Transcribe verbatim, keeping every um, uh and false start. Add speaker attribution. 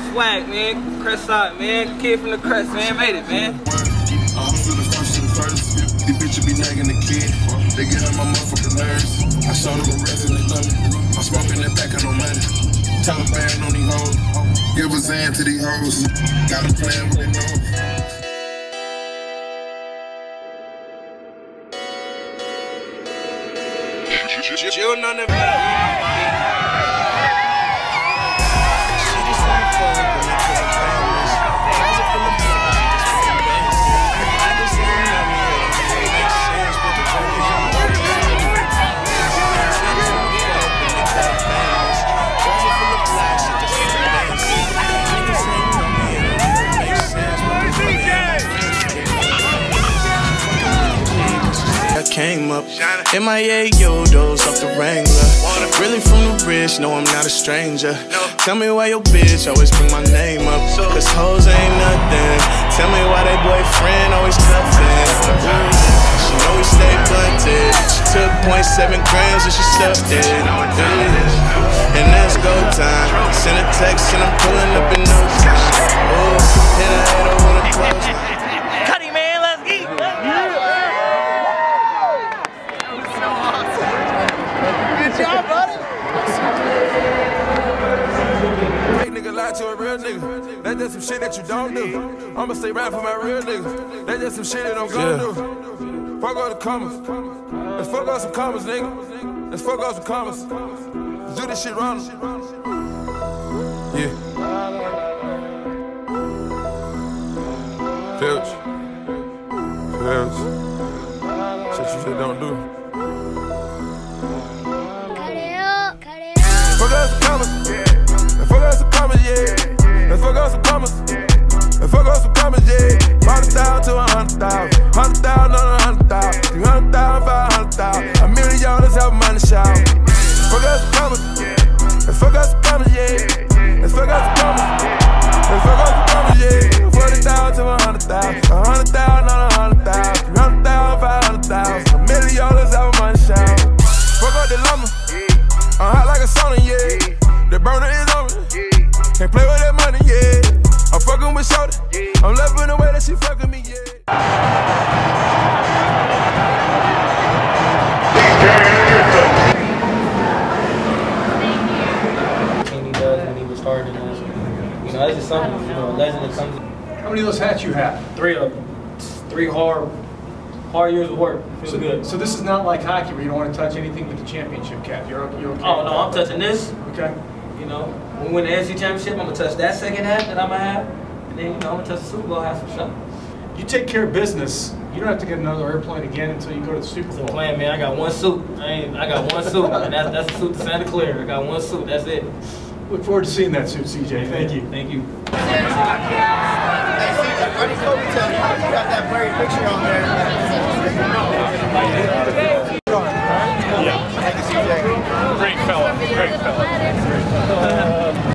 Speaker 1: swag, man. Crest side, man. Kid from the crest, man. Made it, man.
Speaker 2: I'm to the first to the first. These bitches be nagging the kid. They get on my motherfucking nerves. I saw them arrest and they love me. I'm smoking that back on no money. Taliban on these hoes. Give a Zan to these hoes. Got a plan with their nose.
Speaker 1: Chill on the back.
Speaker 3: Came up in my A Yodos off the Wrangler. Really from the rich, no, I'm not a stranger. Tell me why your bitch always bring my name up. Cause hoes ain't nothing. Tell me why that boyfriend always cuffing. She know we stay blunted. She took point seven grams and she stuffed it. And that's go time. Send a text and I'm pulling up in no time. Oh, hit a head over the close.
Speaker 1: Cuddy, man, let's eat. Good job, buddy.
Speaker 4: Fake nigga lie to a real nigga. That's just some shit that you don't do. I'ma stay right for my real nigga. That's just some shit that I'm gonna yeah. do. Fuck all the commas. Let's fuck out some commas, nigga. Let's fuck out some commas. Let's do this shit wrong. Yeah. Filch. Filch. Shit you just don't do. Fuck out some commas, yeah. Let's fuck out some commas, yeah. Let's fuck out some commas. Let's fuck out some commas, yeah. Hundred thousand to a hundred thousand, hundred thousand on a hundred thousand, three hundred thousand, five hundred thousand, a million dollars have money shout. Fuck out some commas, let's fuck out some commas, yeah. Let's fuck out some commas. Let's fuck out some commas, yeah. Forty thousand to a hundred thousand, a hundred thousand on a hundred thousand, three hundred thousand, five hundred thousand, a million dollars have money shout. Fuck out the lumber. I'm hot like a sauna, yeah. The burner is on me. Can't play with that money, yeah. I'm fucking with shorty. I'm loving the way that she fucking me, yeah.
Speaker 1: He does when he was starting this. You know, that's just something, you know, a legend that comes.
Speaker 5: How many of those hats you have?
Speaker 1: Three of them. Three hard, hard years of work. Feels
Speaker 5: so,
Speaker 1: good.
Speaker 5: So this is not like hockey where you don't want to touch anything with the championship cap. You're, you're okay?
Speaker 1: Oh no, I'm touching this.
Speaker 5: Okay.
Speaker 1: You know, when we win the N C championship, I'm gonna touch that second hat that I'm gonna have, and then you know I'm gonna touch the Super Bowl hat for sure.
Speaker 5: You take care of business. You don't have to get another airplane again until you go to the Super Bowl.
Speaker 1: That's the plan, man. I got one suit. I ain't. I got one suit, and that's that's the suit to Santa Clara. I got one suit. That's it.
Speaker 5: Look forward to seeing that suit, C J. Thank you.
Speaker 1: Thank you.
Speaker 6: Hey, C J, Buddy Kobe tell you you got that blurry picture on there.
Speaker 5: Yeah.
Speaker 6: Thank you, C J.
Speaker 5: Great fella. Great fella.